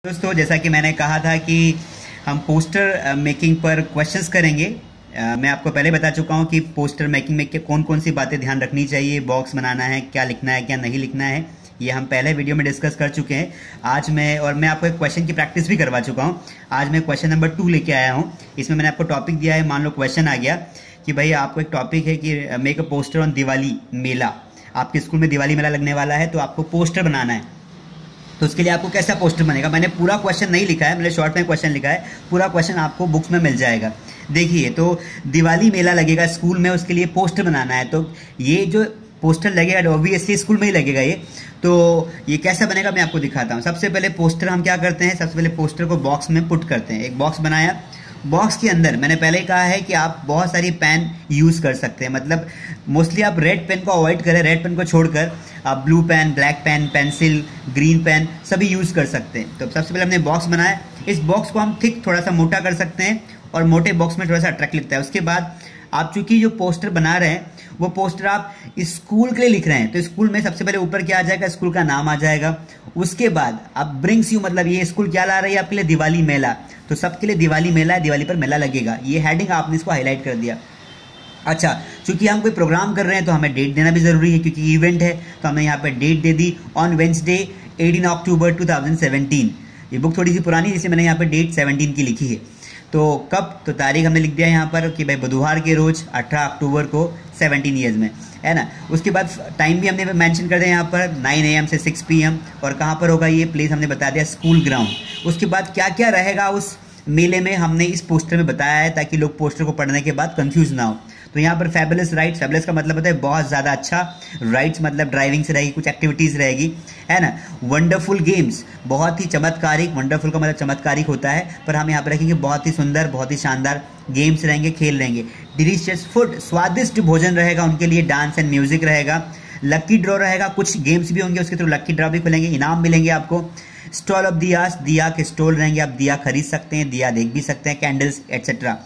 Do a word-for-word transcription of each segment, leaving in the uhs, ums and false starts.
दोस्तों, जैसा कि मैंने कहा था कि हम पोस्टर मेकिंग पर क्वेश्चंस करेंगे। अ, मैं आपको पहले बता चुका हूं कि पोस्टर मेकिंग में कौन कौन सी बातें ध्यान रखनी चाहिए, बॉक्स बनाना है, क्या लिखना है, क्या नहीं लिखना है, ये हम पहले वीडियो में डिस्कस कर चुके हैं। आज मैं और मैं आपको एक क्वेश्चन की प्रैक्टिस भी करवा चुका हूं। आज मैं क्वेश्चन नंबर टू लेके आया हूं। इसमें मैंने आपको टॉपिक दिया है। मान लो क्वेश्चन आ गया कि भाई आपको एक टॉपिक है कि make a poster on Diwali mela. आपके स्कूल में दिवाली मेला लगने वाला है, तो आपको पोस्टर बनाना है। तो उसके लिए आपको कैसा पोस्टर बनेगा, मैंने पूरा क्वेश्चन नहीं लिखा है, मैंने शॉर्ट में क्वेश्चन लिखा है। पूरा क्वेश्चन आपको बुक्स में मिल जाएगा। देखिए, तो दिवाली मेला लगेगा स्कूल में, उसके लिए पोस्टर बनाना है। तो ये जो पोस्टर लगेगा ऑब्वियसली स्कूल में ही लगेगा ये। तो ये कैसा बनेगा मैं आपको दिखाता हूँ। सबसे पहले पोस्टर हम क्या करते हैं, सबसे पहले पोस्टर को बॉक्स में पुट करते हैं। एक बॉक्स बनाया, बॉक्स के अंदर मैंने पहले कहा है कि आप बहुत सारी पेन यूज़ कर सकते हैं। मतलब मोस्टली आप रेड पेन को अवॉइड करें, रेड पेन को छोड़कर आप blue pen, black pen, pencil, green pen सभी यूज़ कर सकते हैं। तो सबसे पहले हमने बॉक्स बनाया। इस बॉक्स को हम थिक थोड़ा सा मोटा कर सकते हैं और मोटे बॉक्स में थोड़ा सा अट्रैक्ट लिखता है। उसके बाद आप चूंकि जो पोस्टर बना रहे हैं वो पोस्टर आप स्कूल के लिए लिख रहे हैं, तो स्कूल में सबसे पहले ऊपर क्या आ जाएगा, स्कूल का नाम आ जाएगा। उसके बाद आप ब्रिंग्स यू, मतलब ये स्कूल क्या ला रही है आपके लिए, दिवाली मेला। तो सबके लिए दिवाली मेला है, दिवाली पर मेला लगेगा। ये हेडिंग आपने इसको हाईलाइट कर दिया। अच्छा, चूंकि हम कोई प्रोग्राम कर रहे हैं तो हमें डेट देना भी जरूरी है, क्योंकि इवेंट है। तो हमने यहाँ पे डेट दे दी, on Wednesday eighteen October two thousand seventeen. ये बुक थोड़ी सी पुरानी है, इसलिए मैंने यहाँ पे डेट सेवनटीन की लिखी है। तो कब, तो तारीख हमने लिख दिया यहाँ पर कि भाई बुधवार के रोज अठारह अक्टूबर को सेवनटीन ईयर्स में, है ना। उसके बाद टाइम भी हमने मेंशन कर दिया यहाँ पर नाइन ए एम से सिक्स पी एम। और कहाँ पर होगा ये प्लेस हमने बता दिया, स्कूल ग्राउंड। उसके बाद क्या क्या रहेगा उस मेले में हमने इस पोस्टर में बताया है, ताकि लोग पोस्टर को पढ़ने के बाद कंफ्यूज ना हो। तो यहाँ पर फैबुलस राइड्स, फैबुलस का मतलब होता है बहुत ज़्यादा अच्छा, राइड्स मतलब ड्राइविंग से रहेगी, कुछ एक्टिविटीज़ रहेगी, है ना। वंडरफुल गेम्स, बहुत ही चमत्कारिक, वंडरफुल का मतलब चमत्कारिक होता है, पर हम यहाँ पर रखेंगे बहुत ही सुंदर, बहुत ही शानदार गेम्स रहेंगे, खेल रहेंगे। डिलीशियस फूड, स्वादिष्ट भोजन रहेगा उनके लिए, डांस एंड म्यूजिक रहेगा, लकी ड्रॉ रहेगा, कुछ गेम्स भी होंगे उसके थ्रू लकी ड्रॉ भी खुलेंगे, इनाम मिलेंगे आपको। स्टॉल ऑफ दियास, दिया के स्टॉल रहेंगे, आप दिया खरीद सकते हैं, दिया देख भी सकते हैं, कैंडल्स एटसेट्रा।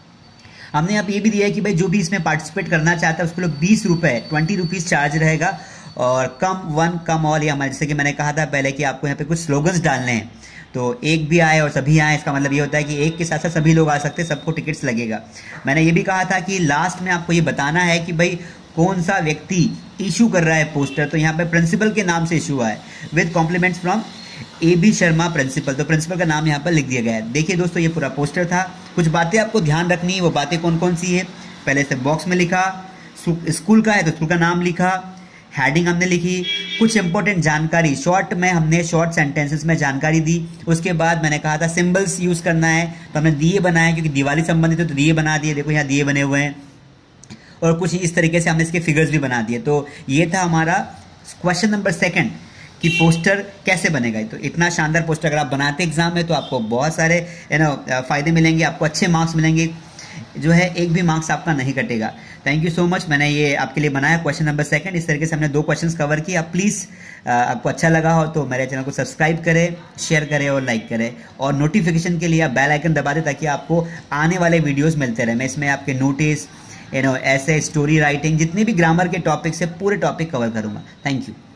हमने यहाँ पे ये भी दिया है कि भाई जो भी इसमें पार्टिसिपेट करना चाहता है उसके लिए बीस रुपए ट्वेंटी रुपीज चार्ज रहेगा। और कम वन कम ऑल, या जैसे कि मैंने कहा था पहले कि आपको यहाँ पे कुछ स्लोगन्स डालने हैं। तो एक भी आए और सभी आए, इसका मतलब ये होता है कि एक के साथ साथ सभी लोग आ सकते हैं, सबको टिकट्स लगेगा। मैंने ये भी कहा था कि लास्ट में आपको ये बताना है कि भाई कौन सा व्यक्ति इशू कर रहा है पोस्टर। तो यहाँ पे प्रिंसिपल के नाम से इशू हुआ है, with compliments from A B Sharma principal. तो प्रिंसिपल का नाम यहाँ पर लिख दिया गया है। देखिए दोस्तों, ये पूरा पोस्टर था। कुछ बातें आपको ध्यान रखनी है, वो बातें कौन कौन सी है, पहले से बॉक्स में लिखा, स्कूल का है तो स्कूल का नाम लिखा, हेडिंग हमने लिखी, कुछ इंपॉर्टेंट जानकारी शॉर्ट में हमने शॉर्ट सेंटेंसेस में जानकारी दी। उसके बाद मैंने कहा था सिंबल्स यूज करना है, तो हमने दिए बनाए, क्योंकि दिवाली संबंधित है तो दिए बना दिए। देखो यहाँ दिए बने हुए हैं, और कुछ इस तरीके से हमने इसके फिगर्स भी बना दिए। तो ये था हमारा क्वेश्चन नंबर सेकंड कि पोस्टर कैसे बनेगा। तो इतना शानदार पोस्टर अगर आप बनाते एग्जाम में तो आपको बहुत सारे यू नो फायदे मिलेंगे, आपको अच्छे मार्क्स मिलेंगे, जो है एक भी मार्क्स आपका नहीं कटेगा। Thank you so much. मैंने ये आपके लिए बनाया क्वेश्चन नंबर सेकंड। इस तरीके से हमने दो क्वेश्चंस कवर किए। आप प्लीज़ आपको अच्छा लगा हो तो मेरे चैनल को सब्सक्राइब करें, शेयर करें और लाइक करें, और नोटिफिकेशन के लिए आप बेल आइकन दबा दें ताकि आपको आने वाले वीडियोज़ मिलते रहे। मैं इसमें आपके नोटिस, यू नो ऐसे स्टोरी राइटिंग, जितने भी ग्रामर के टॉपिक्स है पूरे टॉपिक कवर करूँगा। Thank you.